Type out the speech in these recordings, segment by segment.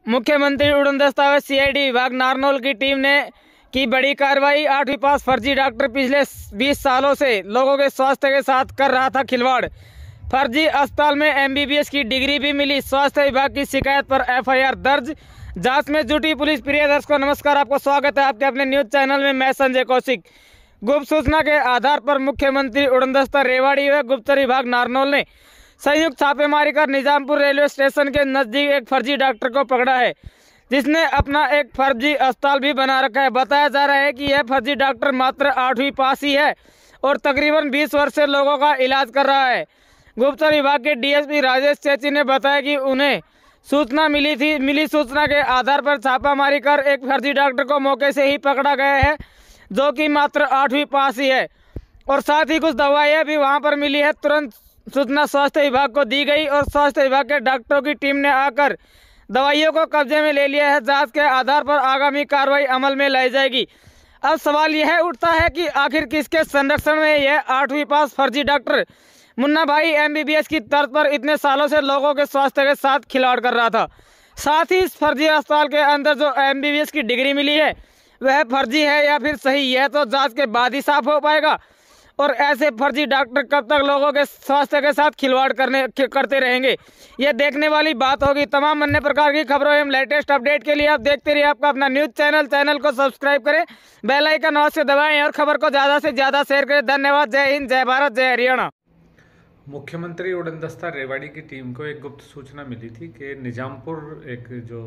मुख्यमंत्री उड़नदस्ता व सीआईडी विभाग नारनौल की टीम ने की बड़ी कार्रवाई। 8वीं पास फर्जी डॉक्टर पिछले 20 सालों से लोगों के स्वास्थ्य के साथ कर रहा था खिलवाड़। फर्जी अस्पताल में एमबीबीएस की डिग्री भी मिली। स्वास्थ्य विभाग की शिकायत पर एफआईआर दर्ज, जांच में जुटी पुलिस। प्रिय दर्शकों नमस्कार, आपको स्वागत है आपके अपने न्यूज चैनल में। मैं संजय कौशिक। गुप्त सूचना के आधार पर मुख्यमंत्री उड़नदस्ता रेवाड़ी व गुप्तचर विभाग नारनौल ने संयुक्त छापेमारी कर निजामपुर रेलवे स्टेशन के नजदीक एक फर्जी डॉक्टर को पकड़ा है, जिसने अपना एक फर्जी अस्पताल भी बना रखा है। बताया जा रहा है कि यह फर्जी डॉक्टर मात्र 8वीं पास ही है और तकरीबन 20 वर्ष से लोगों का इलाज कर रहा है। गुप्तचर विभाग के डीएसपी राजेश चेची ने बताया कि उन्हें सूचना मिली थी। मिली सूचना के आधार पर छापामारी कर एक फर्जी डॉक्टर को मौके से ही पकड़ा गया है, जो कि मात्र 8वीं पास ही है, और साथ ही कुछ दवाइयाँ भी वहां पर मिली है। तुरंत सूचना स्वास्थ्य विभाग को दी गई और स्वास्थ्य विभाग के डॉक्टरों की टीम ने आकर दवाइयों को कब्जे में ले लिया है। जांच के आधार पर आगामी कार्रवाई अमल में लाई जाएगी। अब सवाल यह उठता है कि आखिर किसके संरक्षण में यह 8वीं पास फर्जी डॉक्टर मुन्ना भाई एमबीबीएस की तर्ज पर इतने सालों से लोगों के स्वास्थ्य के साथ खिलवाड़ कर रहा था। साथ ही इस फर्जी अस्पताल के अंदर जो एमबीबीएस की डिग्री मिली है वह फर्जी है या फिर सही, यह तो जांच के बाद ही साफ हो पाएगा। और ऐसे फर्जी डॉक्टर कब तक लोगों के स्वास्थ्य के साथ खिलवाड़ करते रहेंगे, यह देखने वाली बात होगी। तमाम अन्य प्रकार की खबरों एवं लेटेस्ट अपडेट के लिए आप देखते रहिए आपका अपना न्यूज चैनल को सब्सक्राइब करें, बेल आइकन अवश्य दबाएं और खबर को ज़्यादा से ज़्यादा शेयर करें। धन्यवाद। जय हिंद, जय भारत, जय हरियाणा। मुख्यमंत्री उड़नदस्ता रेवाड़ी की टीम को एक गुप्त सूचना मिली थी कि निजामपुर एक जो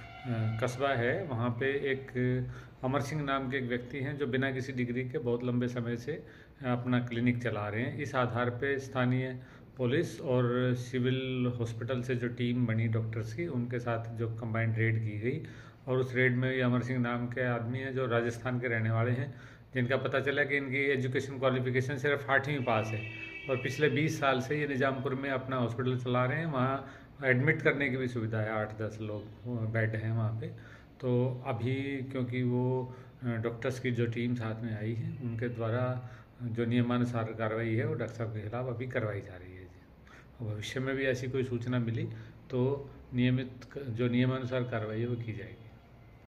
कस्बा है वहाँ पे एक अमर सिंह नाम के एक व्यक्ति हैं जो बिना किसी डिग्री के बहुत लंबे समय से अपना क्लिनिक चला रहे हैं। इस आधार पे स्थानीय पुलिस और सिविल हॉस्पिटल से जो टीम बनी डॉक्टर्स की, उनके साथ जो कंबाइंड रेड की गई, और उस रेड में ये अमर सिंह नाम के आदमी हैं जो राजस्थान के रहने वाले हैं, जिनका पता चला कि इनकी एजुकेशन क्वालिफिकेशन सिर्फ 8वीं पास है और पिछले 20 साल से ये निजामपुर में अपना हॉस्पिटल चला रहे हैं। वहाँ एडमिट करने की भी सुविधा है, 8-10 लोग बेड हैं वहाँ पे। तो अभी क्योंकि वो डॉक्टर्स की जो टीम साथ में आई है, उनके द्वारा जो नियमानुसार कार्रवाई है वो डॉक्टर साहब के खिलाफ अभी करवाई जा रही है जी। और भविष्य में भी ऐसी कोई सूचना मिली तो नियमित जो नियमानुसार कार्रवाई है वो की जाएगी।